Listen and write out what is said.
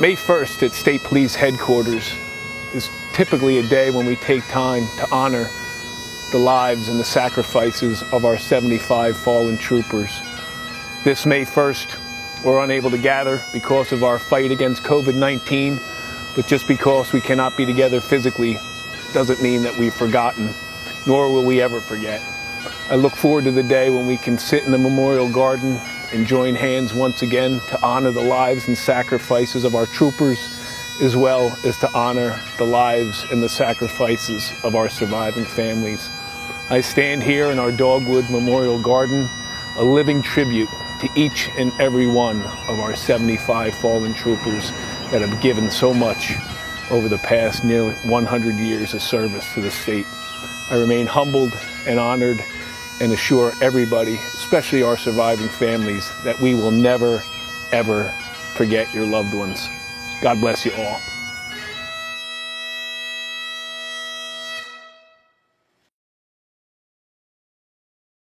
May 1st at State Police Headquarters is typically a day when we take time to honor the lives and the sacrifices of our 75 fallen troopers. This May 1st, we're unable to gather because of our fight against COVID-19, but just because we cannot be together physically doesn't mean that we've forgotten, nor will we ever forget. I look forward to the day when we can sit in the Memorial Garden and join hands once again to honor the lives and sacrifices of our troopers, as well as to honor the lives and the sacrifices of our surviving families. I stand here in our Dogwood Memorial Garden, a living tribute to each and every one of our 75 fallen troopers that have given so much over the past nearly 100 years of service to the state. I remain humbled and honored and assure everybody, especially our surviving families, that we will never, ever forget your loved ones. God bless you all.